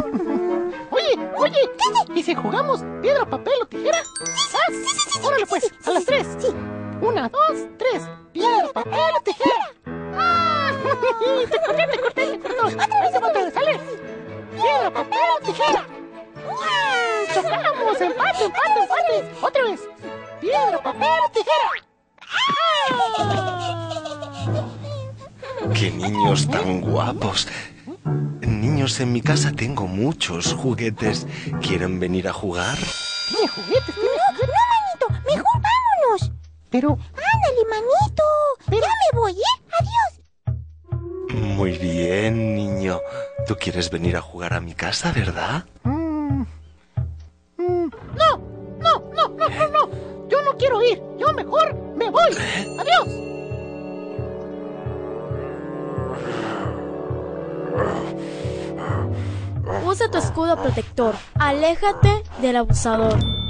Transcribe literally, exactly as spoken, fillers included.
Oye, oye, ¿y si jugamos piedra, papel o tijera? ¿Ah? Sí, sí, sí, sí. Órale pues, Sí, sí, a las tres. Sí. Una, dos, tres. Piedra, papel o tijera. ¡Ah! Te corté, te corté, te cortó. Ahí se va otra vez, sale. Piedra, papel o tijera. ¡Ah! Chocamos, empate, empate, empate. Otra vez. Piedra, papel o tijera. ¡Ah! ¡Qué niños tan guapos! Niños, en mi casa tengo muchos juguetes. ¿Quieren venir a jugar? ¿Tiene juguetes? ¿Tiene No, juguetes? no, manito. Mejor vámonos. Pero, Ándale, manito. Pero- Ya me voy, ¿eh? Adiós. Muy bien, niño. ¿Tú quieres venir a jugar a mi casa, verdad? Mm, mm, no, no, no, no, no, no. Yo no quiero ir. Yo mejor me voy. Adiós. Usa tu escudo protector. Aléjate del abusador.